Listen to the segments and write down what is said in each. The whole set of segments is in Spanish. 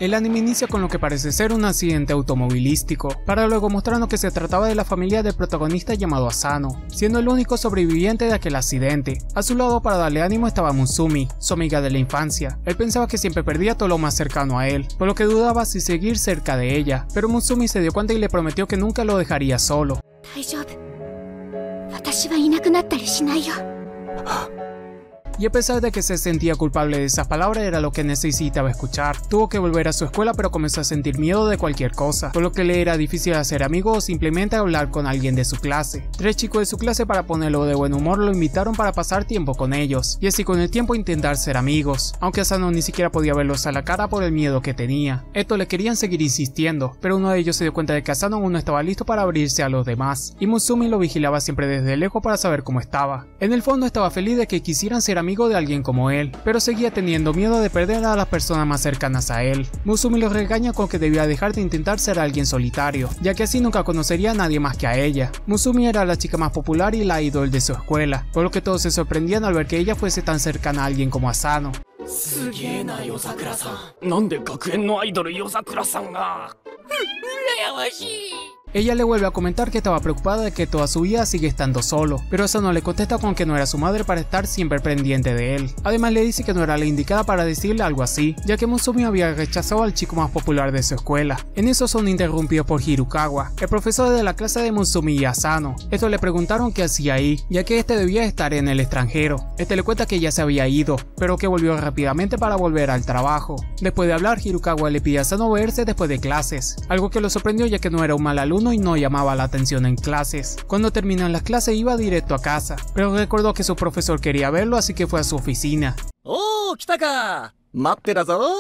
El anime inicia con lo que parece ser un accidente automovilístico, para luego mostrarnos que se trataba de la familia del protagonista llamado Asano, siendo el único sobreviviente de aquel accidente. A su lado, para darle ánimo, estaba Mutsumi, su amiga de la infancia. Él pensaba que siempre perdía todo lo más cercano a él, por lo que dudaba si seguir cerca de ella, pero Mutsumi se dio cuenta y le prometió que nunca lo dejaría solo. Y a pesar de que se sentía culpable de esas palabras, era lo que necesitaba escuchar. Tuvo que volver a su escuela, pero comenzó a sentir miedo de cualquier cosa, por lo que le era difícil hacer amigos o simplemente hablar con alguien de su clase. 3 chicos de su clase, para ponerlo de buen humor, lo invitaron para pasar tiempo con ellos, y así con el tiempo intentar ser amigos, aunque Asano ni siquiera podía verlos a la cara por el miedo que tenía. Estos le querían seguir insistiendo, pero uno de ellos se dio cuenta de que Asano aún no estaba listo para abrirse a los demás, y Mutsumi lo vigilaba siempre desde lejos para saber cómo estaba. En el fondo estaba feliz de que quisieran ser amigos de alguien como él, pero seguía teniendo miedo de perder a las personas más cercanas a él. Mutsumi lo regaña con que debía dejar de intentar ser alguien solitario, ya que así nunca conocería a nadie más que a ella. Mutsumi era la chica más popular y la idol de su escuela, por lo que todos se sorprendían al ver que ella fuese tan cercana a alguien como Asano. Ella le vuelve a comentar que estaba preocupada de que toda su vida sigue estando solo, pero Asano le contesta con que no era su madre para estar siempre pendiente de él. Además le dice que no era la indicada para decirle algo así, ya que Mutsumi había rechazado al chico más popular de su escuela. En eso son interrumpidos por Hirukawa, el profesor de la clase de Mutsumi y Asano. Estos le preguntaron qué hacía ahí, ya que este debía estar en el extranjero. Este le cuenta que ya se había ido, pero que volvió rápidamente para volver al trabajo. Después de hablar, Hirukawa le pide a Asano verse después de clases, algo que lo sorprendió ya que no era un mal alumno y no llamaba la atención en clases. Cuando terminan las clases iba directo a casa, pero recordó que su profesor quería verlo, así que fue a su oficina. ¡Oh, kitaka! ¡Matterazo!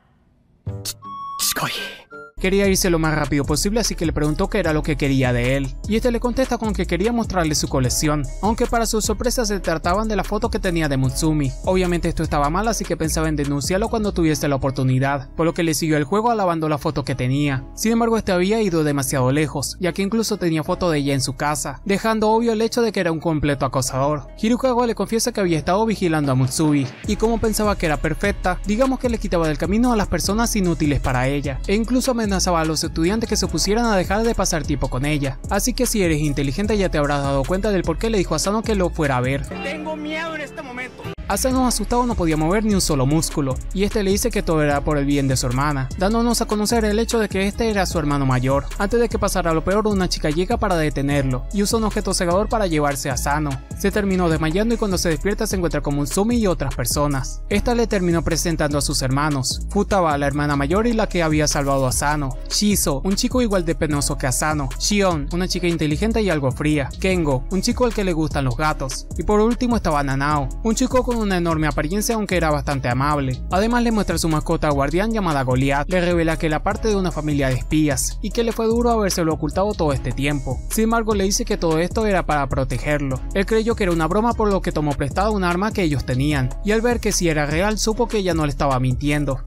Quería irse lo más rápido posible, así que le preguntó qué era lo que quería de él, y este le contesta con que quería mostrarle su colección, aunque para su sorpresa se trataban de la foto que tenía de Mutsumi. Obviamente esto estaba mal, así que pensaba en denunciarlo cuando tuviese la oportunidad, por lo que le siguió el juego alabando la foto que tenía. Sin embargo, este había ido demasiado lejos, ya que incluso tenía foto de ella en su casa, dejando obvio el hecho de que era un completo acosador. Hirukawa le confiesa que había estado vigilando a Mutsumi, y como pensaba que era perfecta, digamos que le quitaba del camino a las personas inútiles para ella, e incluso amenazaba a los estudiantes que se pusieran a dejar de pasar tiempo con ella. Así que si eres inteligente ya te habrás dado cuenta del por qué le dijo a Asano que lo fuera a ver. Tengo miedo en este momento. Asano, asustado, no podía mover ni un solo músculo, y este le dice que todo era por el bien de su hermana, dándonos a conocer el hecho de que este era su hermano mayor. Antes de que pasara lo peor, una chica llega para detenerlo, y usa un objeto cegador para llevarse a Asano. Se terminó desmayando y cuando se despierta se encuentra con Mutsumi y otras personas. Esta le terminó presentando a sus hermanos: Futaba, la hermana mayor y la que había salvado a Asano; Shizo, un chico igual de penoso que Asano; Shion, una chica inteligente y algo fría; Kengo, un chico al que le gustan los gatos; y por último estaba Nanao, un chico con una enorme apariencia aunque era bastante amable. Además le muestra su mascota guardián llamada Goliath, le revela que era parte de una familia de espías y que le fue duro habérselo ocultado todo este tiempo. Sin embargo le dice que todo esto era para protegerlo. Él creyó que era una broma, por lo que tomó prestado un arma que ellos tenían, y al ver que si era real supo que ella no le estaba mintiendo.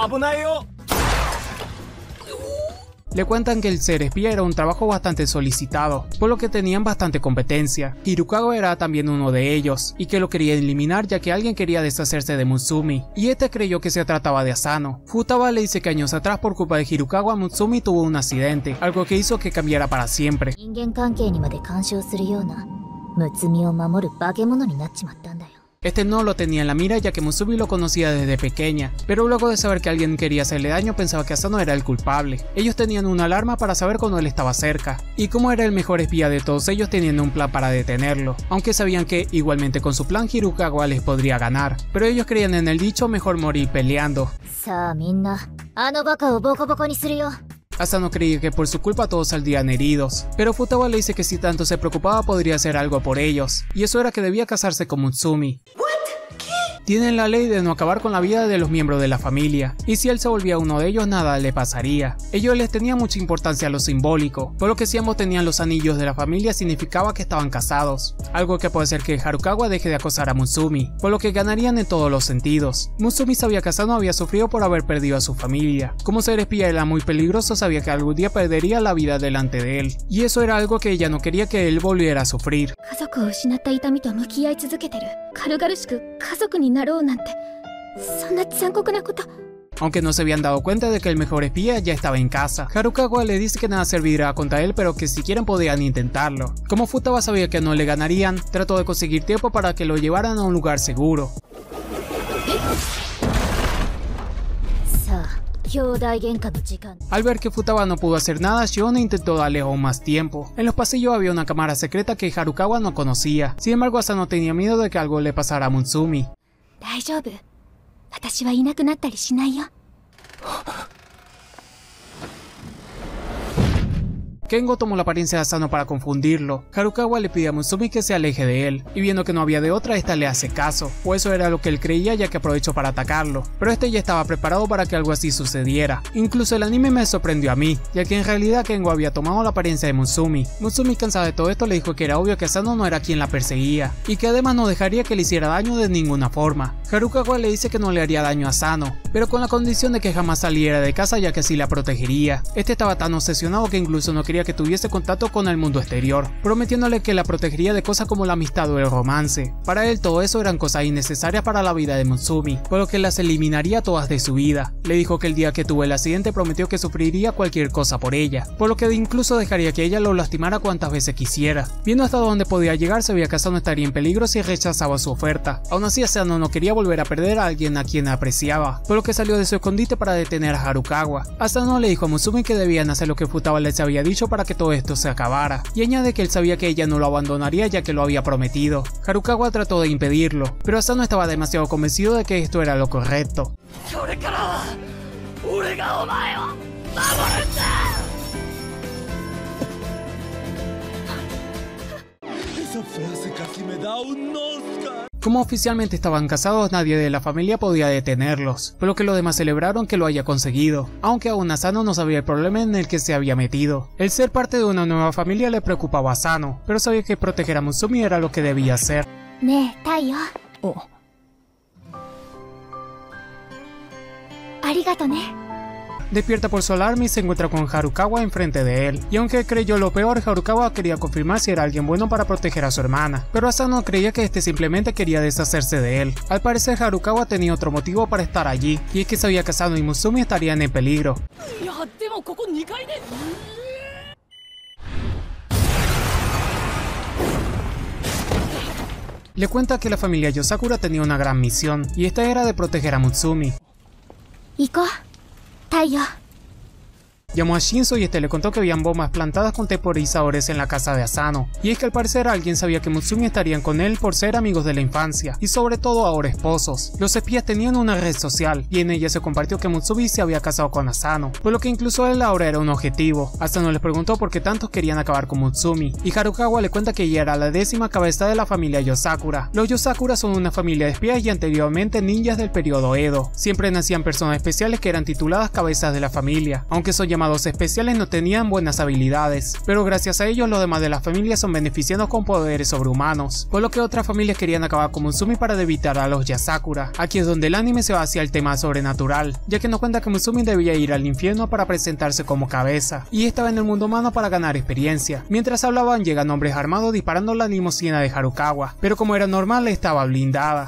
Le cuentan que el ser espía era un trabajo bastante solicitado, por lo que tenían bastante competencia. Hirukawa era también uno de ellos, y que lo quería eliminar ya que alguien quería deshacerse de Mutsumi, y este creyó que se trataba de Asano. Futaba le dice que años atrás, por culpa de Hirukawa, Mutsumi tuvo un accidente, algo que hizo que cambiara para siempre. Este no lo tenía en la mira ya que Mutsumi lo conocía desde pequeña, pero luego de saber que alguien quería hacerle daño pensaba que Asano era el culpable. Ellos tenían una alarma para saber cuando él estaba cerca, y como era el mejor espía de todos ellos tenían un plan para detenerlo, aunque sabían que igualmente con su plan Hirukawa les podría ganar, pero ellos creían en el dicho mejor morir peleando. Asano creía que por su culpa todos saldrían heridos, pero Futaba le dice que si tanto se preocupaba podría hacer algo por ellos, y eso era que debía casarse con Mutsumi. Tienen la ley de no acabar con la vida de los miembros de la familia, y si él se volvía uno de ellos nada le pasaría. Ellos les tenían mucha importancia a lo simbólico, por lo que si ambos tenían los anillos de la familia significaba que estaban casados, algo que puede hacer que Harukawa deje de acosar a Mutsumi, por lo que ganarían en todos los sentidos. Mutsumi sabía que Asano había sufrido por haber perdido a su familia. Como ser espía era muy peligroso, sabía que algún día perdería la vida delante de él, y eso era algo que ella no quería que él volviera a sufrir. aunque no se habían dado cuenta de que el mejor espía ya estaba en casa. Harukawa le dice que nada servirá contra él, pero que si quieren podían intentarlo. Como Futaba sabía que no le ganarían, trató de conseguir tiempo para que lo llevaran a un lugar seguro. Al ver que Futaba no pudo hacer nada, Shion intentó darle aún más tiempo. En los pasillos había una cámara secreta que Harukawa no conocía. Sin embargo, Asano tenía miedo de que algo le pasara a Mutsumi. Kengo tomó la apariencia de Asano para confundirlo. Harukawa le pide a Mutsumi que se aleje de él, y viendo que no había de otra, esta le hace caso, o eso era lo que él creía, ya que aprovechó para atacarlo, pero este ya estaba preparado para que algo así sucediera. Incluso el anime me sorprendió a mí, ya que en realidad Kengo había tomado la apariencia de Mutsumi. Mutsumi, cansada de todo esto, le dijo que era obvio que Asano no era quien la perseguía, y que además no dejaría que le hiciera daño de ninguna forma. Harukawa le dice que no le haría daño a Asano, pero con la condición de que jamás saliera de casa, ya que así la protegería. Este estaba tan obsesionado que incluso no quería que tuviese contacto con el mundo exterior, prometiéndole que la protegería de cosas como la amistad o el romance. Para él todo eso eran cosas innecesarias para la vida de Mutsumi, por lo que las eliminaría todas de su vida. Le dijo que el día que tuvo el accidente prometió que sufriría cualquier cosa por ella, por lo que incluso dejaría que ella lo lastimara cuantas veces quisiera. Viendo hasta dónde podía llegar, sabía que Asano estaría en peligro si rechazaba su oferta. Aún así, Asano no quería volver a perder a alguien a quien apreciaba, por lo que salió de su escondite para detener a Harukawa. Asano le dijo a Mutsumi que debían hacer lo que Futaba les había dicho para que todo esto se acabara, y añade que él sabía que ella no lo abandonaría ya que lo había prometido. Harukawa trató de impedirlo, pero Asano estaba demasiado convencido de que esto era lo correcto. Esa frase casi me da un Oscar. Como oficialmente estaban casados, nadie de la familia podía detenerlos, por lo que los demás celebraron que lo haya conseguido, aunque aún Asano no sabía el problema en el que se había metido. El ser parte de una nueva familia le preocupaba a Asano, pero sabía que proteger a Mutsumi era lo que debía hacer. Despierta por su alarma y se encuentra con Harukawa enfrente de él, y aunque creyó lo peor, Harukawa quería confirmar si era alguien bueno para proteger a su hermana, pero Asano creía que este simplemente quería deshacerse de él. Al parecer Harukawa tenía otro motivo para estar allí, y es que sabía que Asano y Mutsumi estarían en peligro. Le cuenta que la familia Yosakura tenía una gran misión, y esta era de proteger a Mutsumi. Llamó a Shinzo y este le contó que habían bombas plantadas con temporizadores en la casa de Asano, y es que al parecer alguien sabía que Mutsumi estarían con él por ser amigos de la infancia, y sobre todo ahora esposos. Los espías tenían una red social, y en ella se compartió que Mutsumi se había casado con Asano, por lo que incluso él ahora era un objetivo. Asano les preguntó por qué tantos querían acabar con Mutsumi, y Harukawa le cuenta que ella era la 10ª cabeza de la familia Yosakura. Los Yosakura son una familia de espías y anteriormente ninjas del periodo Edo. Siempre nacían personas especiales que eran tituladas cabezas de la familia, aunque son llamados especiales no tenían buenas habilidades, pero gracias a ellos los demás de la familia son beneficiados con poderes sobrehumanos, por lo que otras familias querían acabar con Mutsumi para debilitar a los Yosakura. Aquí es donde el anime se va hacia el tema sobrenatural, ya que nos cuenta que Mutsumi debía ir al infierno para presentarse como cabeza, y estaba en el mundo humano para ganar experiencia. Mientras hablaban llegan hombres armados disparando la limusina de Harukawa, pero como era normal estaba blindada.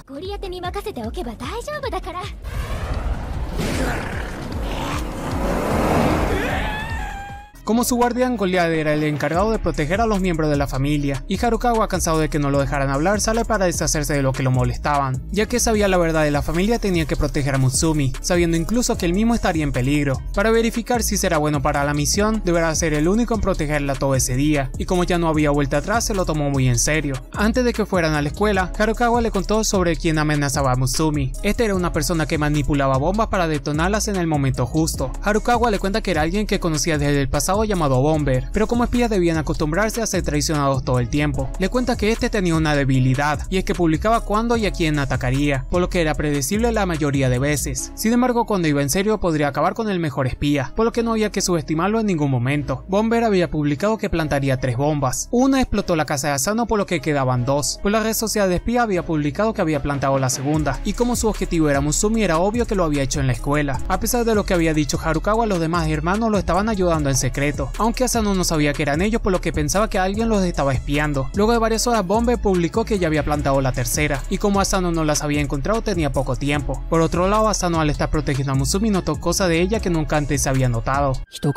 Como su guardián, Goliath era el encargado de proteger a los miembros de la familia, y Harukawa, cansado de que no lo dejaran hablar, sale para deshacerse de lo que lo molestaban. Ya que sabía la verdad de la familia, tenía que proteger a Mutsumi, sabiendo incluso que él mismo estaría en peligro. Para verificar si será bueno para la misión, deberá ser el único en protegerla todo ese día, y como ya no había vuelta atrás, se lo tomó muy en serio. Antes de que fueran a la escuela, Harukawa le contó sobre quién amenazaba a Mutsumi. Este era una persona que manipulaba bombas para detonarlas en el momento justo. Harukawa le cuenta que era alguien que conocía desde el pasado llamado Bomber, pero como espías debían acostumbrarse a ser traicionados todo el tiempo. Le cuenta que este tenía una debilidad, y es que publicaba cuándo y a quién atacaría, por lo que era predecible la mayoría de veces. Sin embargo, cuando iba en serio podría acabar con el mejor espía, por lo que no había que subestimarlo en ningún momento. Bomber había publicado que plantaría 3 bombas. Una explotó la casa de Asano, por lo que quedaban 2, pues la red social de espía había publicado que había plantado la segunda, y como su objetivo era Mutsumi, era obvio que lo había hecho en la escuela. A pesar de lo que había dicho Harukawa, los demás hermanos lo estaban ayudando en secreto. secreto, aunque Asano no sabía que eran ellos, por lo que pensaba que alguien los estaba espiando. Luego de varias horas, Bomber publicó que ya había plantado la tercera, y como Asano no las había encontrado tenía poco tiempo. Por otro lado, Asano al estar protegiendo a Mutsumi notó cosas de ella que nunca antes se había notado.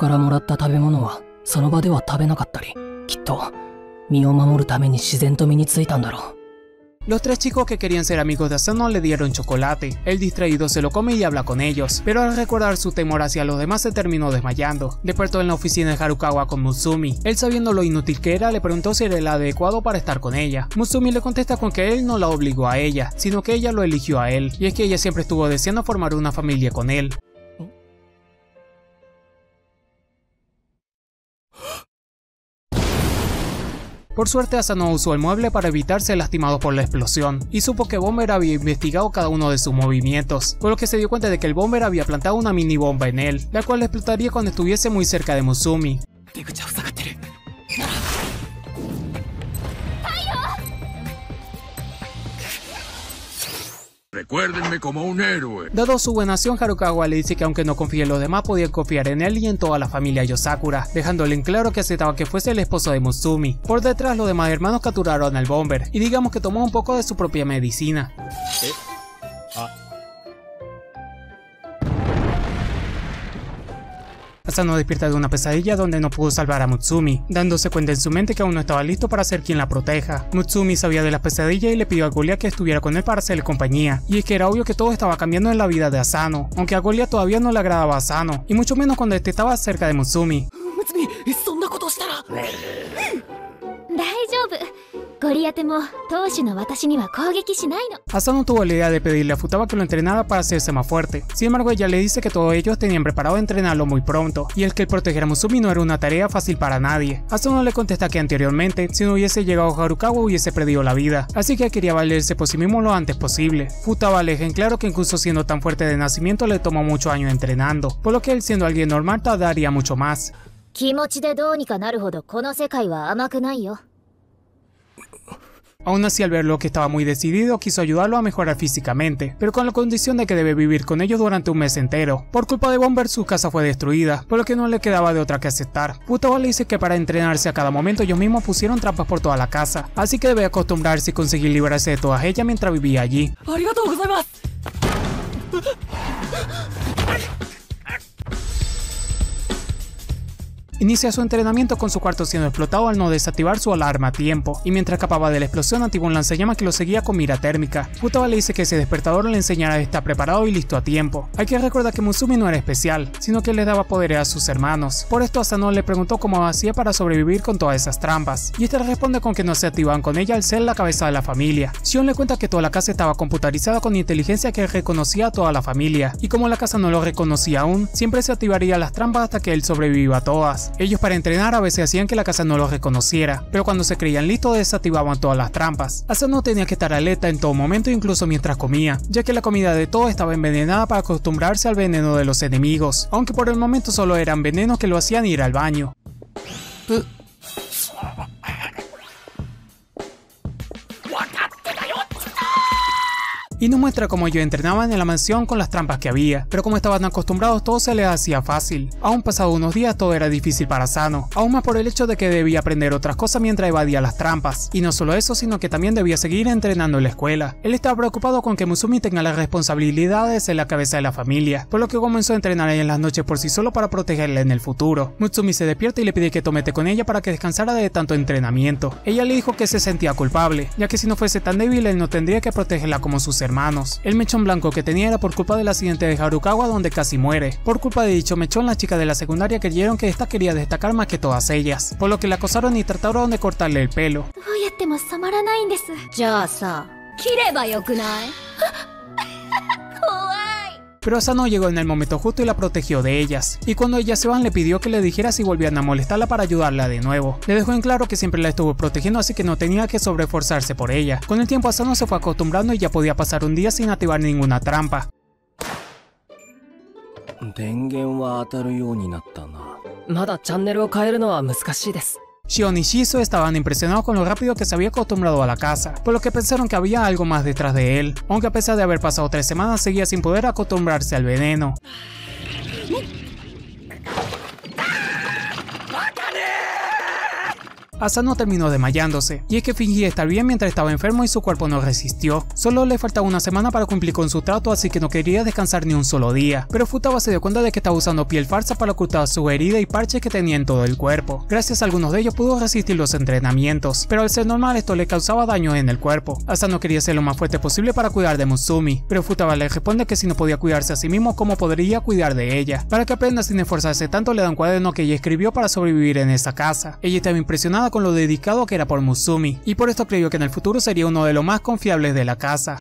Los tres chicos que querían ser amigos de Asano le dieron chocolate. El distraído se lo come y habla con ellos, pero al recordar su temor hacia los demás se terminó desmayando. Despertó en la oficina de Harukawa con Mutsumi. Él, sabiendo lo inútil que era, le preguntó si era el adecuado para estar con ella. Mutsumi le contesta con que él no la obligó a ella, sino que ella lo eligió a él, y es que ella siempre estuvo deseando formar una familia con él. Por suerte, Asano usó el mueble para evitar ser lastimado por la explosión, y supo que Bomber había investigado cada uno de sus movimientos, por lo que se dio cuenta de que el Bomber había plantado una mini bomba en él, la cual explotaría cuando estuviese muy cerca de Mutsumi. Recuérdenme como un héroe. Dado su buena acción, Harukawa le dice que aunque no confíe en los demás, podía confiar en él y en toda la familia Yosakura, dejándole en claro que aceptaba que fuese el esposo de Mutsumi. Por detrás, los demás hermanos capturaron al Bomber, y digamos que tomó un poco de su propia medicina. Asano despierta de una pesadilla donde no pudo salvar a Mutsumi, dándose cuenta en su mente que aún no estaba listo para ser quien la proteja. Mutsumi sabía de la pesadilla y le pidió a Goliath que estuviera con él para hacerle compañía, y es que era obvio que todo estaba cambiando en la vida de Asano, aunque a Goliath todavía no le agradaba a Asano, y mucho menos cuando este estaba cerca de Mutsumi. Asano tuvo la idea de pedirle a Futaba que lo entrenara para hacerse más fuerte. Sin embargo, ella le dice que todos ellos tenían preparado entrenarlo muy pronto, y el que el proteger a Mutsumi no era una tarea fácil para nadie. Asano le contesta que anteriormente, si no hubiese llegado a Harukawa, hubiese perdido la vida, así que quería valerse por sí mismo lo antes posible. Futaba le deja en claro que incluso siendo tan fuerte de nacimiento le tomó muchos años entrenando, por lo que él, siendo alguien normal, tardaría mucho más. Aún así, al verlo que estaba muy decidido, quiso ayudarlo a mejorar físicamente, pero con la condición de que debe vivir con ellos durante un mes entero. Por culpa de Bomber, su casa fue destruida, por lo que no le quedaba de otra que aceptar. Futaba le dice que para entrenarse a cada momento ellos mismos pusieron trampas por toda la casa, así que debe acostumbrarse y conseguir librarse de todas ellas mientras vivía allí. Inicia su entrenamiento con su cuarto siendo explotado al no desactivar su alarma a tiempo, y mientras escapaba de la explosión activó un lanzallamas que lo seguía con mira térmica. Futaba le dice que ese despertador le enseñará a estar preparado y listo a tiempo. Hay que recordar que Mutsumi no era especial, sino que le daba poderes a sus hermanos. Por esto Asano le preguntó cómo hacía para sobrevivir con todas esas trampas, y este le responde con que no se activaban con ella al ser la cabeza de la familia. Shion le cuenta que toda la casa estaba computarizada con inteligencia que reconocía a toda la familia, y como la casa no lo reconocía aún, siempre se activaría las trampas hasta que él sobreviva a todas. Ellos, para entrenar, a veces hacían que la casa no los reconociera, pero cuando se creían listos desactivaban todas las trampas. Asano tenía que estar alerta en todo momento, incluso mientras comía, ya que la comida de todos estaba envenenada para acostumbrarse al veneno de los enemigos, aunque por el momento solo eran venenos que lo hacían ir al baño. Y nos muestra cómo ellos entrenaban en la mansión con las trampas que había, pero como estaban acostumbrados todo se les hacía fácil. Aún pasados unos días todo era difícil para Asano, aún más por el hecho de que debía aprender otras cosas mientras evadía las trampas, y no solo eso, sino que también debía seguir entrenando en la escuela. Él estaba preocupado con que Mutsumi tenga la responsabilidad de ser la cabeza de la familia, por lo que comenzó a entrenar en las noches por sí solo para protegerla en el futuro. Mutsumi se despierta y le pide que tome té con ella para que descansara de tanto entrenamiento. Ella le dijo que se sentía culpable, ya que si no fuese tan débil él no tendría que protegerla como sus hermanos. El mechón blanco que tenía era por culpa del accidente de Harukawa donde casi muere. Por culpa de dicho mechón, las chicas de la secundaria creyeron que esta quería destacar más que todas ellas, por lo que la acosaron y trataron de cortarle el pelo. Pero Asano llegó en el momento justo y la protegió de ellas, y cuando ellas se van le pidió que le dijera si volvían a molestarla para ayudarla de nuevo. Le dejó en claro que siempre la estuvo protegiendo, así que no tenía que sobreesforzarse por ella. Con el tiempo Asano se fue acostumbrando y ya podía pasar un día sin activar ninguna trampa. Shion y Shiso estaban impresionados con lo rápido que se había acostumbrado a la casa, por lo que pensaron que había algo más detrás de él, aunque a pesar de haber pasado 3 semanas seguía sin poder acostumbrarse al veneno. Asano terminó desmayándose, y es que fingía estar bien mientras estaba enfermo y su cuerpo no resistió. Solo le faltaba una semana para cumplir con su trato, así que no quería descansar ni un solo día. Pero Futaba se dio cuenta de que estaba usando piel falsa para ocultar su herida y parches que tenía en todo el cuerpo. Gracias a algunos de ellos pudo resistir los entrenamientos, pero al ser normal esto le causaba daños en el cuerpo. Asano quería ser lo más fuerte posible para cuidar de Mutsumi, pero Futaba le responde que si no podía cuidarse a sí mismo, ¿cómo podría cuidar de ella? Para que aprenda sin esforzarse tanto, le da un cuaderno que ella escribió para sobrevivir en esa casa. Ella estaba impresionada con lo dedicado que era por Mutsumi, y por esto creyó que en el futuro sería uno de los más confiables de la casa.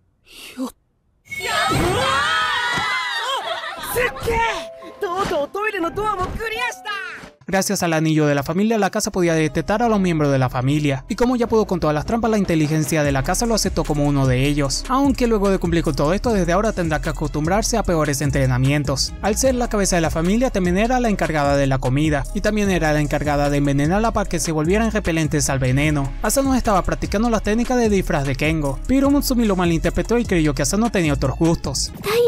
Gracias al anillo de la familia, la casa podía detectar a los miembros de la familia, y como ya pudo con todas las trampas, la inteligencia de la casa lo aceptó como uno de ellos, aunque luego de cumplir con todo esto, desde ahora tendrá que acostumbrarse a peores entrenamientos. Al ser la cabeza de la familia, también era la encargada de la comida, y también era la encargada de envenenarla para que se volvieran repelentes al veneno. Asano estaba practicando las técnicas de disfraz de Kengo, pero Mutsumi lo malinterpretó y creyó que Asano tenía otros gustos.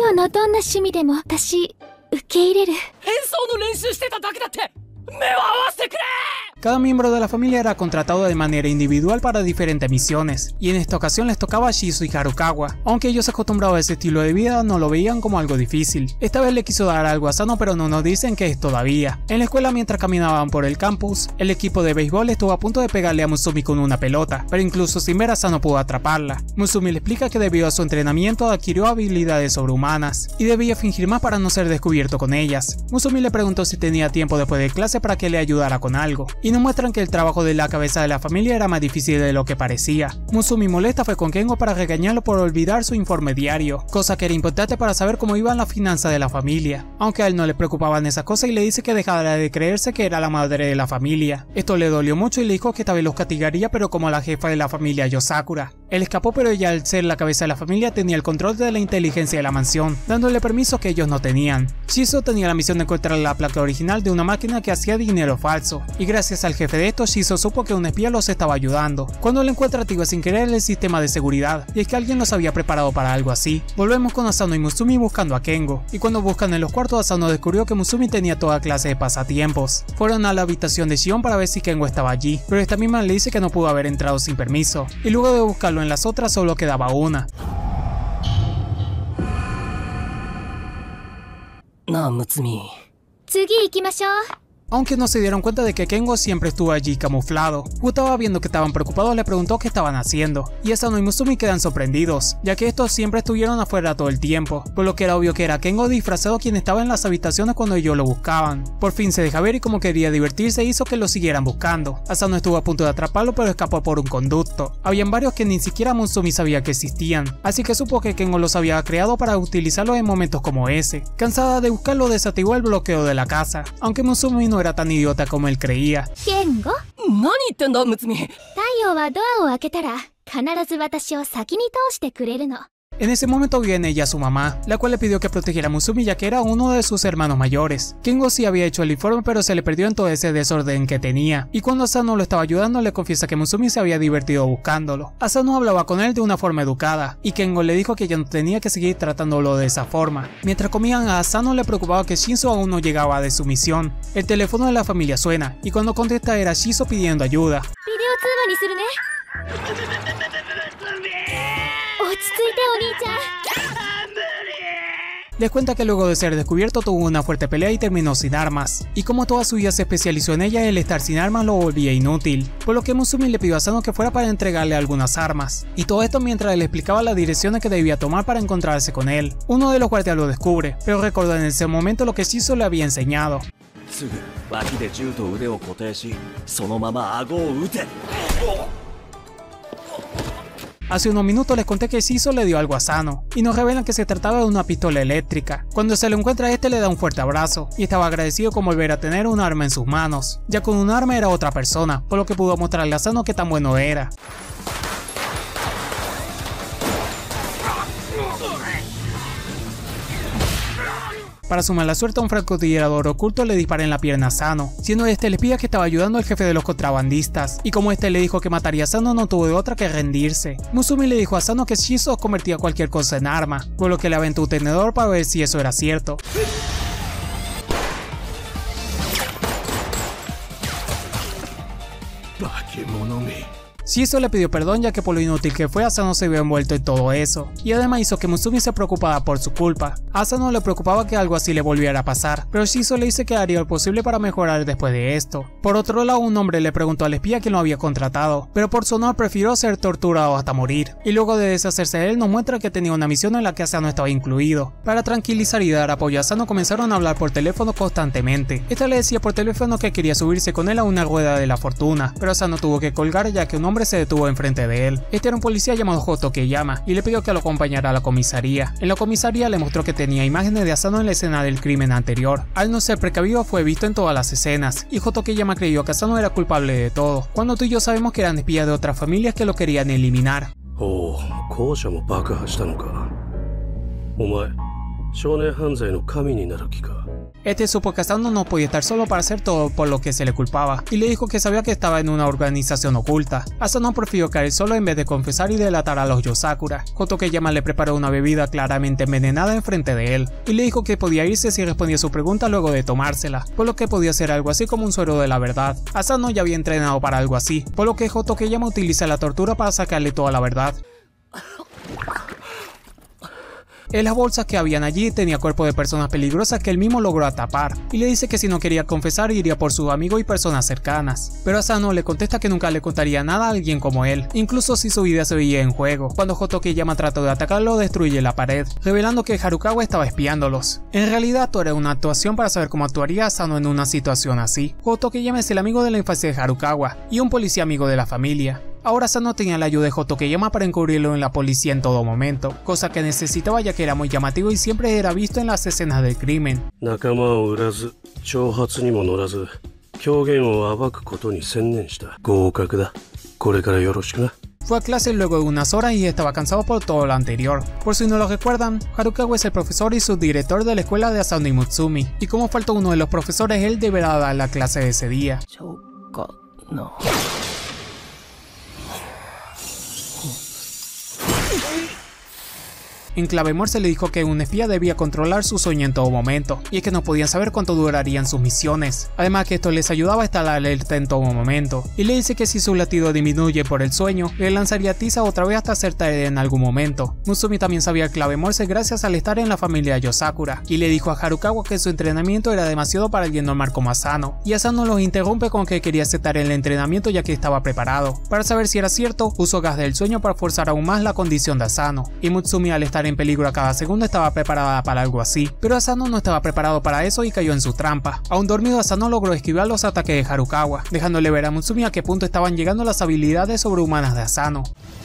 Cada miembro de la familia era contratado de manera individual para diferentes misiones, y en esta ocasión les tocaba a Shiso y Harukawa. Aunque ellos acostumbrados a ese estilo de vida, no lo veían como algo difícil. Esta vez le quiso dar algo a Asano, pero no nos dicen qué es todavía. En la escuela, mientras caminaban por el campus, el equipo de béisbol estuvo a punto de pegarle a Mutsumi con una pelota, pero incluso sin ver, Asano pudo atraparla. Mutsumi le explica que debido a su entrenamiento adquirió habilidades sobrehumanas, y debía fingir más para no ser descubierto con ellas. Mutsumi le preguntó si tenía tiempo después de clase para que le ayudara con algo, y nos muestran que el trabajo de la cabeza de la familia era más difícil de lo que parecía. Mutsumi molesta fue con Kengo para regañarlo por olvidar su informe diario, cosa que era importante para saber cómo iban las finanzas de la familia, aunque a él no le preocupaban esas cosas y le dice que dejara de creerse que era la madre de la familia. Esto le dolió mucho y le dijo que esta vez los castigaría, pero como la jefa de la familia Yosakura. Él escapó, pero ella, al ser la cabeza de la familia, tenía el control de la inteligencia de la mansión, dándole permisos que ellos no tenían. Shiso tenía la misión de encontrar la placa original de una máquina que hacía dinero falso, y gracias al jefe de esto, Shiso supo que un espía los estaba ayudando. Cuando lo encuentra, activa sin querer el sistema de seguridad, y es que alguien los había preparado para algo así. Volvemos con Asano y Mutsumi buscando a Kengo, y cuando buscan en los cuartos, Asano descubrió que Mutsumi tenía toda clase de pasatiempos. Fueron a la habitación de Shion para ver si Kengo estaba allí, pero esta misma le dice que no pudo haber entrado sin permiso, y luego de buscarlo en las otras solo quedaba una. No, Mutsumi. Aunque no se dieron cuenta de que Kengo siempre estuvo allí camuflado. Futaba, viendo que estaban preocupados, le preguntó qué estaban haciendo, y Asano y Mutsumi quedan sorprendidos, ya que estos siempre estuvieron afuera todo el tiempo, por lo que era obvio que era Kengo disfrazado quien estaba en las habitaciones cuando ellos lo buscaban. Por fin se deja ver y como quería divertirse hizo que lo siguieran buscando. Asano estuvo a punto de atraparlo, pero escapó por un conducto. Habían varios que ni siquiera Mutsumi sabía que existían, así que supo que Kengo los había creado para utilizarlos en momentos como ese. Cansada de buscarlo, desactivó el bloqueo de la casa, aunque Mutsumi no era tan idiota como él creía. ¿Kengo? En ese momento viene ella su mamá, la cual le pidió que protegiera a Mutsumi ya que era uno de sus hermanos mayores. Kengo sí había hecho el informe, pero se le perdió en todo ese desorden que tenía, y cuando Asano lo estaba ayudando le confiesa que Mutsumi se había divertido buscándolo. Asano hablaba con él de una forma educada, y Kengo le dijo que ya no tenía que seguir tratándolo de esa forma. Mientras comían, a Asano le preocupaba que Shinso aún no llegaba de su misión. El teléfono de la familia suena, y cuando contesta era Shiso pidiendo ayuda. Les cuenta que luego de ser descubierto tuvo una fuerte pelea y terminó sin armas, y como toda su vida se especializó en ella, el estar sin armas lo volvía inútil, por lo que Mutsumi le pidió a Asano que fuera para entregarle algunas armas, y todo esto mientras le explicaba las direcciones que debía tomar para encontrarse con él. Uno de los guardias lo descubre, pero recuerda en ese momento lo que Shiso le había enseñado. Hace unos minutos les conté que Shiso le dio algo a Asano, y nos revelan que se trataba de una pistola eléctrica. Cuando se lo encuentra, este le da un fuerte abrazo, y estaba agradecido con volver a tener un arma en sus manos, ya con un arma era otra persona, por lo que pudo mostrarle a Asano que tan bueno era. Para su mala suerte, un francotirador oculto le dispara en la pierna a Asano, siendo este el espía que estaba ayudando al jefe de los contrabandistas, y como este le dijo que mataría a Asano, no tuvo de otra que rendirse. Mutsumi le dijo a Asano que Shiso convertía cualquier cosa en arma, por lo que le aventó un tenedor para ver si eso era cierto. Shiso le pidió perdón ya que por lo inútil que fue Asano se vio envuelto en todo eso, y además hizo que Mutsumi se preocupara por su culpa. A Asano le preocupaba que algo así le volviera a pasar, pero Shiso le dice que haría lo posible para mejorar después de esto. Por otro lado, un hombre le preguntó al espía quién lo había contratado, pero por su honor prefirió ser torturado hasta morir, y luego de deshacerse de él nos muestra que tenía una misión en la que Asano estaba incluido. Para tranquilizar y dar apoyo a Asano comenzaron a hablar por teléfono constantemente. Esta le decía por teléfono que quería subirse con él a una rueda de la fortuna, pero Asano tuvo que colgar ya que un hombre se detuvo enfrente de él. Este era un policía llamado Hotokeyama y le pidió que lo acompañara a la comisaría. En la comisaría le mostró que tenía imágenes de Asano en la escena del crimen anterior. Al no ser precavido fue visto en todas las escenas y Hotokeyama creyó que Asano era culpable de todo, cuando tú y yo sabemos que eran espías de otras familias que lo querían eliminar. Este supo que Asano no podía estar solo para hacer todo por lo que se le culpaba, y le dijo que sabía que estaba en una organización oculta. Asano prefirió caer solo en vez de confesar y delatar a los Yosakura. Hotokeyama le preparó una bebida claramente envenenada enfrente de él, y le dijo que podía irse si respondía su pregunta luego de tomársela, por lo que podía ser algo así como un suero de la verdad. Asano ya había entrenado para algo así, por lo que Hotokeyama utiliza la tortura para sacarle toda la verdad. En las bolsas que habían allí tenía cuerpos de personas peligrosas que él mismo logró tapar, y le dice que si no quería confesar iría por sus amigos y personas cercanas. Pero Asano le contesta que nunca le contaría nada a alguien como él, incluso si su vida se veía en juego. Cuando Hotokeyama trató de atacarlo, destruye la pared, revelando que Harukawa estaba espiándolos. En realidad todo era una actuación para saber cómo actuaría Asano en una situación así. Hotokeyama es el amigo de la infancia de Harukawa, y un policía amigo de la familia. Ahora Asano tenía la ayuda de Hotokeyama para encubrirlo en la policía en todo momento, cosa que necesitaba ya que era muy llamativo y siempre era visto en las escenas del crimen. Fue a clase luego de unas horas y estaba cansado por todo lo anterior. Por si no lo recuerdan, Harukawa es el profesor y subdirector de la escuela de Asano y Mutsumi, y como faltó uno de los profesores, él deberá dar la clase de ese día. En clave Morse le dijo que un espía debía controlar su sueño en todo momento, y es que no podían saber cuánto durarían sus misiones. Además que esto les ayudaba a estar alerta en todo momento, y le dice que si su latido disminuye por el sueño, le lanzaría tiza otra vez hasta ser tarde en algún momento. Mutsumi también sabía clave Morse gracias al estar en la familia Yosakura, y le dijo a Harukawa que su entrenamiento era demasiado para alguien normal como Asano, y Asano los interrumpe con que quería aceptar el entrenamiento ya que estaba preparado. Para saber si era cierto, usó gas del sueño para forzar aún más la condición de Asano, y Mutsumi al estar en peligro a cada segundo estaba preparada para algo así, pero Asano no estaba preparado para eso y cayó en su trampa. Aún dormido, Asano logró esquivar los ataques de Harukawa, dejándole ver a Mutsumi a qué punto estaban llegando las habilidades sobrehumanas de Asano.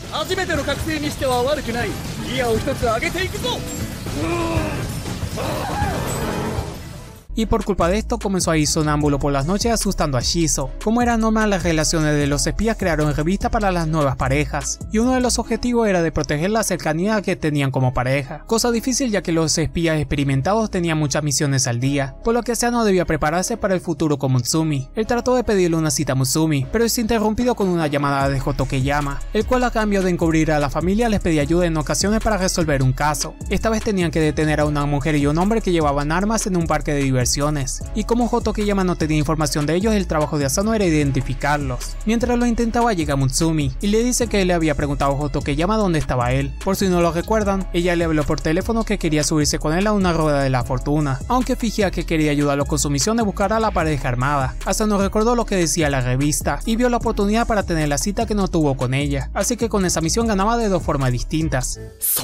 Y por culpa de esto comenzó a ir sonámbulo por las noches asustando a Shiso. Como era normal, las relaciones de los espías crearon revistas para las nuevas parejas, y uno de los objetivos era de proteger la cercanía que tenían como pareja, cosa difícil ya que los espías experimentados tenían muchas misiones al día, por lo que Asano debía prepararse para el futuro con Mutsumi. Él trató de pedirle una cita a Mutsumi, pero es interrumpido con una llamada de Hotokeyama, el cual a cambio de encubrir a la familia les pedía ayuda en ocasiones para resolver un caso. Esta vez tenían que detener a una mujer y un hombre que llevaban armas en un parque de diversión. Y como Hotokeyama no tenía información de ellos, el trabajo de Asano era identificarlos. Mientras lo intentaba, llega Mutsumi y le dice que le había preguntado a Hotokeyama dónde estaba él. Por si no lo recuerdan, ella le habló por teléfono que quería subirse con él a una rueda de la fortuna, aunque fingía que quería ayudarlo con su misión de buscar a la pareja armada. Asano recordó lo que decía la revista y vio la oportunidad para tener la cita que no tuvo con ella, así que con esa misión ganaba de dos formas distintas.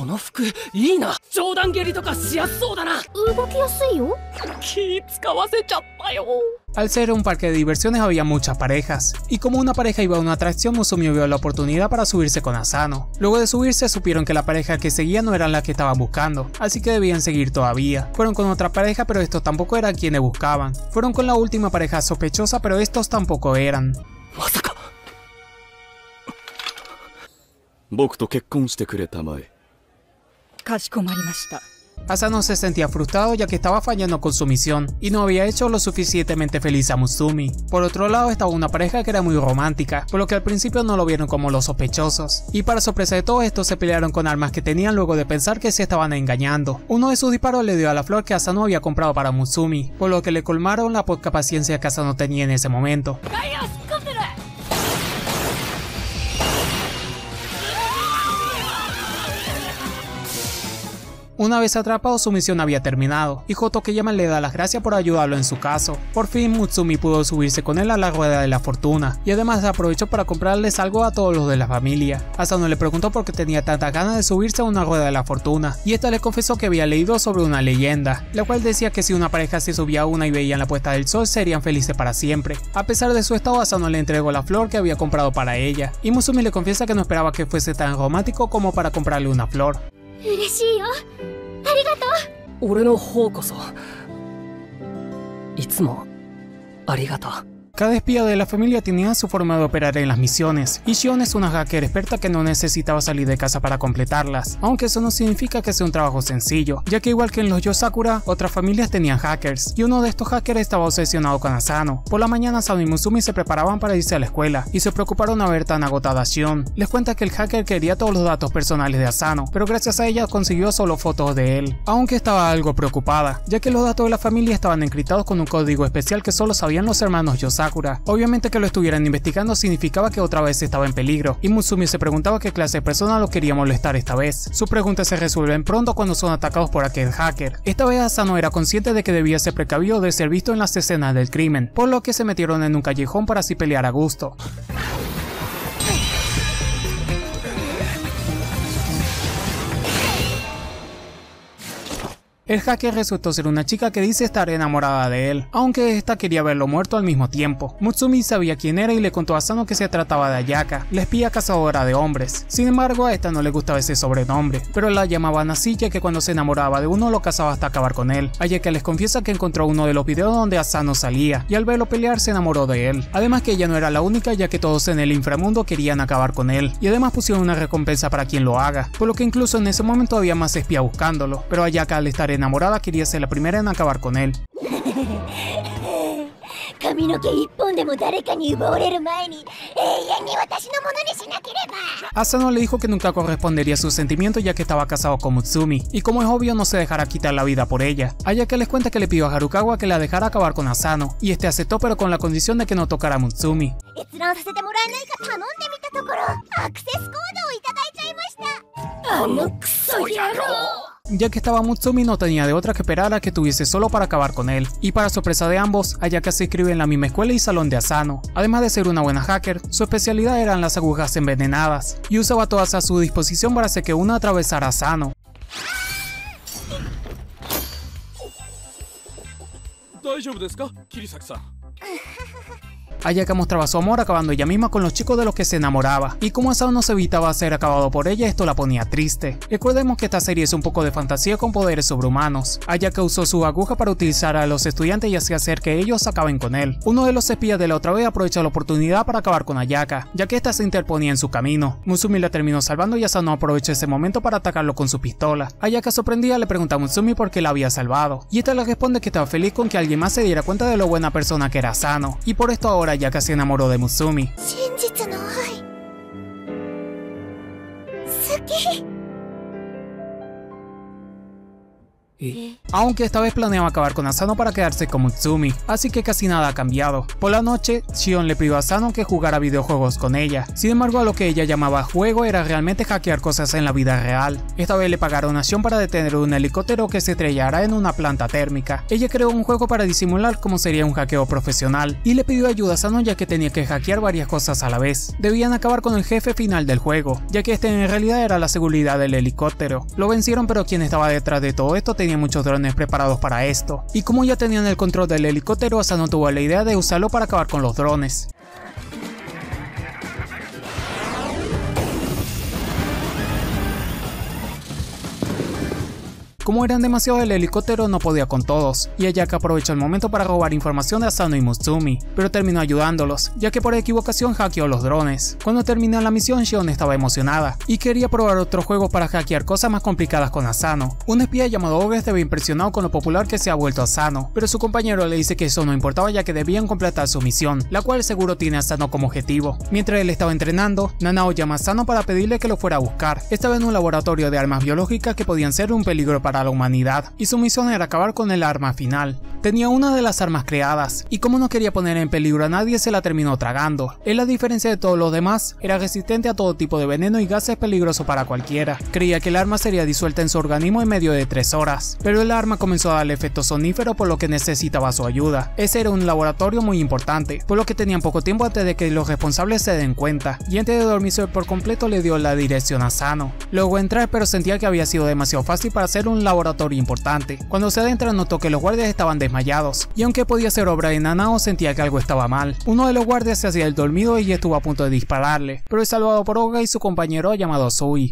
Al ser un parque de diversiones había muchas parejas, y como una pareja iba a una atracción, Mutsumi vio la oportunidad para subirse con Asano. Luego de subirse supieron que la pareja que seguía no era la que estaban buscando, así que debían seguir todavía. Fueron con otra pareja, pero estos tampoco eran quienes buscaban. Fueron con la última pareja sospechosa, pero estos tampoco eran. Asano se sentía frustrado ya que estaba fallando con su misión y no había hecho lo suficientemente feliz a Mutsumi. Por otro lado estaba una pareja que era muy romántica, por lo que al principio no lo vieron como los sospechosos, y para sorpresa de todos estos se pelearon con armas que tenían luego de pensar que se estaban engañando. Uno de sus disparos le dio a la flor que Asano había comprado para Mutsumi, por lo que le colmaron la poca paciencia que Asano tenía en ese momento. Una vez atrapado, su misión había terminado, y Hotokeyama le da las gracias por ayudarlo en su caso. Por fin Mutsumi pudo subirse con él a la rueda de la fortuna, y además aprovechó para comprarles algo a todos los de la familia. Asano le preguntó por qué tenía tantas ganas de subirse a una rueda de la fortuna, y esta le confesó que había leído sobre una leyenda, la cual decía que si una pareja se subía a una y veían la puesta del sol serían felices para siempre. A pesar de su estado, Asano le entregó la flor que había comprado para ella, y Mutsumi le confiesa que no esperaba que fuese tan romántico como para comprarle una flor. Cada espía de la familia tenía su forma de operar en las misiones, y Shion es una hacker experta que no necesitaba salir de casa para completarlas, aunque eso no significa que sea un trabajo sencillo, ya que igual que en los Yosakura, otras familias tenían hackers, y uno de estos hackers estaba obsesionado con Asano. Por la mañana Asano y Mutsumi se preparaban para irse a la escuela, y se preocuparon a ver tan agotada a Shion. Les cuenta que el hacker quería todos los datos personales de Asano, pero gracias a ella consiguió solo fotos de él, aunque estaba algo preocupada, ya que los datos de la familia estaban encriptados con un código especial que solo sabían los hermanos Yosakura. Obviamente que lo estuvieran investigando significaba que otra vez estaba en peligro, y Mutsumi se preguntaba qué clase de persona lo quería molestar esta vez. Sus preguntas se resuelven pronto cuando son atacados por aquel hacker. Esta vez Asano era consciente de que debía ser precavido de ser visto en las escenas del crimen, por lo que se metieron en un callejón para así pelear a gusto. El hacker resultó ser una chica que dice estar enamorada de él, aunque esta quería verlo muerto al mismo tiempo. Mutsumi sabía quién era y le contó a Asano que se trataba de Ayaka, la espía cazadora de hombres. Sin embargo, a esta no le gustaba ese sobrenombre, pero la llamaban así ya que cuando se enamoraba de uno lo cazaba hasta acabar con él. Ayaka les confiesa que encontró uno de los videos donde Asano salía, y al verlo pelear se enamoró de él. Además que ella no era la única, ya que todos en el inframundo querían acabar con él, y además pusieron una recompensa para quien lo haga, por lo que incluso en ese momento había más espía buscándolo, pero Ayaka al estar enamorada quería ser la primera en acabar con él. Asano le dijo que nunca correspondería a sus sentimientos ya que estaba casado con Mutsumi, y como es obvio no se dejará quitar la vida por ella. Ayaka les cuenta que le pidió a Harukawa que la dejara acabar con Asano, y este aceptó pero con la condición de que no tocara a Mutsumi. Ya que estaba Mutsumi no tenía de otra que esperar a que tuviese solo para acabar con él, y para sorpresa de ambos, Ayaka se inscribe en la misma escuela y salón de Asano. Además de ser una buena hacker, su especialidad eran las agujas envenenadas, y usaba todas a su disposición para hacer que una atravesara a Asano. Ayaka mostraba su amor acabando ella misma con los chicos de los que se enamoraba, y como Asano no se evitaba ser acabado por ella, esto la ponía triste. Recordemos que esta serie es un poco de fantasía con poderes sobrehumanos. Ayaka usó su aguja para utilizar a los estudiantes y así hacer que ellos acaben con él. Uno de los espías de la otra vez aprovechó la oportunidad para acabar con Ayaka, ya que esta se interponía en su camino. Mutsumi la terminó salvando y Asano aprovechó ese momento para atacarlo con su pistola. Ayaka sorprendida le pregunta a Mutsumi por qué la había salvado, y esta le responde que estaba feliz con que alguien más se diera cuenta de lo buena persona que era Asano, y por esto ahora Ayaka se enamoró de Mutsumi. Aunque esta vez planeaba acabar con Asano para quedarse con Mutsumi, así que casi nada ha cambiado. Por la noche, Shion le pidió a Asano que jugara videojuegos con ella. Sin embargo, a lo que ella llamaba juego era realmente hackear cosas en la vida real. Esta vez le pagaron a Shion para detener un helicóptero que se estrellara en una planta térmica. Ella creó un juego para disimular cómo sería un hackeo profesional, y le pidió ayuda a Asano ya que tenía que hackear varias cosas a la vez. Debían acabar con el jefe final del juego, ya que este en realidad era la seguridad del helicóptero. Lo vencieron, pero quien estaba detrás de todo esto tenía muchos drones preparados para esto, y como ya tenían el control del helicóptero, Asano tuvo la idea de usarlo para acabar con los drones. Como eran demasiados, el helicóptero no podía con todos, y Ayaka aprovechó el momento para robar información de Asano y Mutsumi, pero terminó ayudándolos, ya que por equivocación hackeó los drones. Cuando terminó la misión, Shion estaba emocionada, y quería probar otro juego para hackear cosas más complicadas con Asano. Un espía llamado Ogre estaba impresionado con lo popular que se ha vuelto Asano, pero su compañero le dice que eso no importaba ya que debían completar su misión, la cual seguro tiene a Asano como objetivo. Mientras él estaba entrenando, Nanao llama a Asano para pedirle que lo fuera a buscar, esta vez en un laboratorio de armas biológicas que podían ser un peligro para para la humanidad, y su misión era acabar con el arma final. Tenía una de las armas creadas, y como no quería poner en peligro a nadie, se la terminó tragando. Él, a diferencia de todos los demás, era resistente a todo tipo de veneno y gases peligrosos para cualquiera. Creía que el arma sería disuelta en su organismo en medio de 3 horas, pero el arma comenzó a darle efecto sonífero, por lo que necesitaba su ayuda. Ese era un laboratorio muy importante, por lo que tenían poco tiempo antes de que los responsables se den cuenta, y antes de dormirse por completo le dio la dirección a Asano. Logró entrar, pero sentía que había sido demasiado fácil para ser un laboratorio importante. Cuando se adentra notó que los guardias estaban desmayados, y aunque podía ser obra de Nanao, sentía que algo estaba mal. Uno de los guardias se hacía el dormido y estuvo a punto de dispararle, pero es salvado por Oga y su compañero llamado Sui.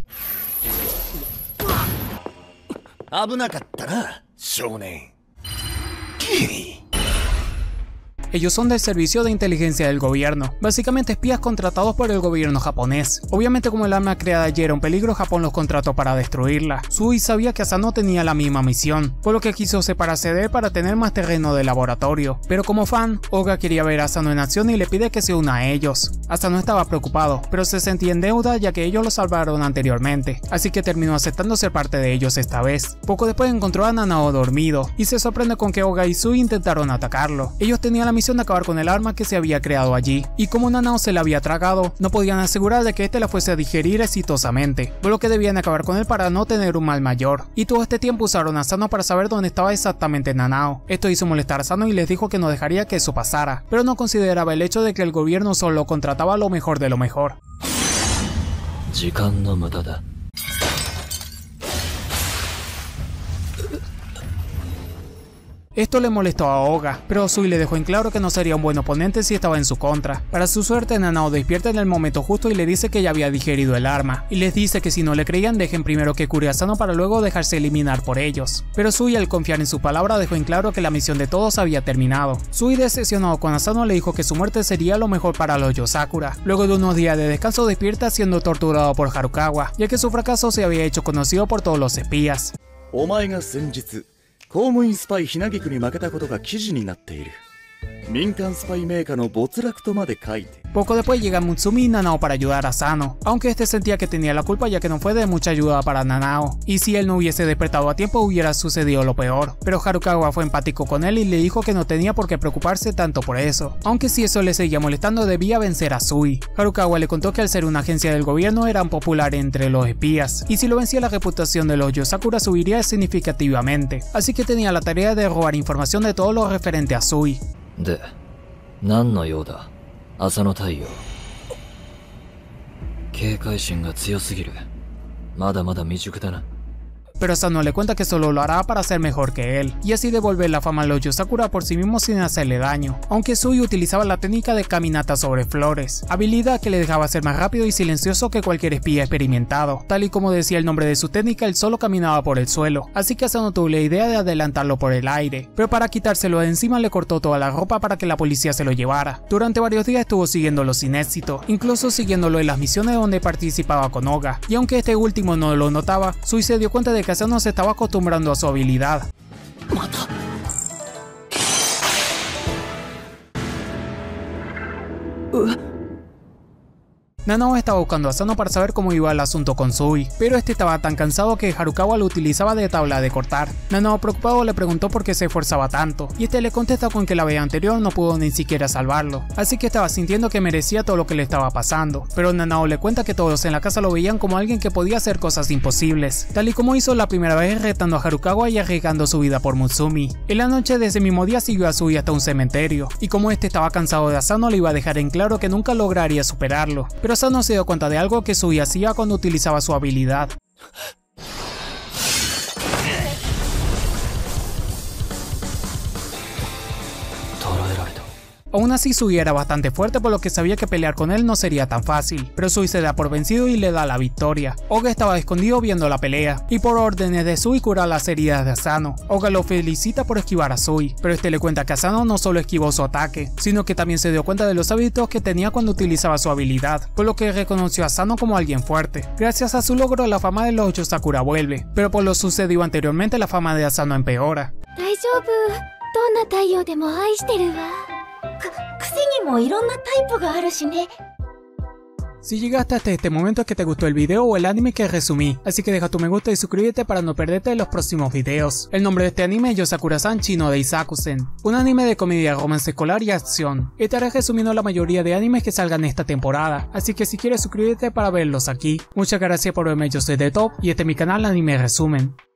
危なかったな、少年。 Ellos son del servicio de inteligencia del gobierno, básicamente espías contratados por el gobierno japonés. Obviamente, como el arma creada ya era un peligro, Japón los contrató para destruirla. Sui sabía que Asano tenía la misma misión, por lo que quiso separarse de él para tener más terreno de laboratorio. Pero como fan, Oga quería ver a Asano en acción y le pide que se una a ellos. Asano estaba preocupado, pero se sentía en deuda ya que ellos lo salvaron anteriormente, así que terminó aceptando ser parte de ellos esta vez. Poco después encontró a Nanao dormido, y se sorprende con que Oga y Sui intentaron atacarlo. Ellos tenían la misión de acabar con el arma que se había creado allí, y como Nanao se la había tragado, no podían asegurar de que este la fuese a digerir exitosamente, por lo que debían acabar con él para no tener un mal mayor. Y todo este tiempo usaron a Asano para saber dónde estaba exactamente Nanao. Esto hizo molestar a Asano y les dijo que no dejaría que eso pasara, pero no consideraba el hecho de que el gobierno solo contrataba lo mejor de lo mejor. Esto le molestó a Oga, pero Sui le dejó en claro que no sería un buen oponente si estaba en su contra. Para su suerte, Nanao despierta en el momento justo y le dice que ya había digerido el arma, y les dice que si no le creían dejen primero que cure a Asano para luego dejarse eliminar por ellos. Pero Sui, al confiar en su palabra, dejó en claro que la misión de todos había terminado. Sui, decepcionado con Asano, le dijo que su muerte sería lo mejor para los Yosakura. Luego de unos días de descanso despierta siendo torturado por Harukawa, ya que su fracaso se había hecho conocido por todos los espías. 公務員スパイひなぎくに負けたことが記事になっている。民間スパイメーカーの没落とまで書いて。 Poco después llega Mutsumi y Nanao para ayudar a Asano, aunque este sentía que tenía la culpa ya que no fue de mucha ayuda para Nanao, y si él no hubiese despertado a tiempo hubiera sucedido lo peor. Pero Harukawa fue empático con él y le dijo que no tenía por qué preocuparse tanto por eso, aunque si eso le seguía molestando debía vencer a Sui. Harukawa le contó que al ser una agencia del gobierno eran populares entre los espías, y si lo vencía la reputación de los Yosakura subiría significativamente, así que tenía la tarea de robar información de todo lo referente a Sui. で、何の用だ、朝の太陽。警戒心が強すぎる。まだまだ未熟だな。 Pero Asano le cuenta que solo lo hará para ser mejor que él, y así devolver la fama a los Yosakura por sí mismo sin hacerle daño, aunque Sui utilizaba la técnica de caminata sobre flores, habilidad que le dejaba ser más rápido y silencioso que cualquier espía experimentado. Tal y como decía el nombre de su técnica, él solo caminaba por el suelo, así que Asano tuvo la idea de adelantarlo por el aire, pero para quitárselo de encima le cortó toda la ropa para que la policía se lo llevara. Durante varios días estuvo siguiéndolo sin éxito, incluso siguiéndolo en las misiones donde participaba con Oga, y aunque este último no lo notaba, Sui se dio cuenta de que Asano se estaba acostumbrando a su habilidad. Nanao estaba buscando a Asano para saber cómo iba el asunto con Sui, pero este estaba tan cansado que Harukawa lo utilizaba de tabla de cortar. Nanao, preocupado, le preguntó por qué se esforzaba tanto, y este le contesta con que la vez anterior no pudo ni siquiera salvarlo, así que estaba sintiendo que merecía todo lo que le estaba pasando. Pero Nanao le cuenta que todos en la casa lo veían como alguien que podía hacer cosas imposibles, tal y como hizo la primera vez retando a Harukawa y arriesgando su vida por Mutsumi. En la noche de ese mismo día siguió a Sui hasta un cementerio, y como este estaba cansado de Asano le iba a dejar en claro que nunca lograría superarlo, pero Asano se dio cuenta de algo que Sui hacía cuando utilizaba su habilidad. Aún así, Sui era bastante fuerte, por lo que sabía que pelear con él no sería tan fácil, pero Sui se da por vencido y le da la victoria. Oga estaba escondido viendo la pelea, y por órdenes de Sui cura las heridas de Asano. Oga lo felicita por esquivar a Sui, pero este le cuenta que Asano no solo esquivó su ataque, sino que también se dio cuenta de los hábitos que tenía cuando utilizaba su habilidad, por lo que reconoció a Asano como alguien fuerte. Gracias a su logro, la fama de los Yosakura vuelve, pero por lo sucedido anteriormente, la fama de Asano empeora. Si llegaste hasta este momento es que te gustó el video o el anime que resumí, así que deja tu me gusta y suscríbete para no perderte los próximos videos. El nombre de este anime es Yosakura-san Chino Daisakusen, un anime de comedia, romance escolar y acción. Estaré resumiendo la mayoría de animes que salgan esta temporada, así que si quieres suscríbete para verlos aquí. Muchas gracias por verme, yo soy The Top y este es mi canal Anime Resumen.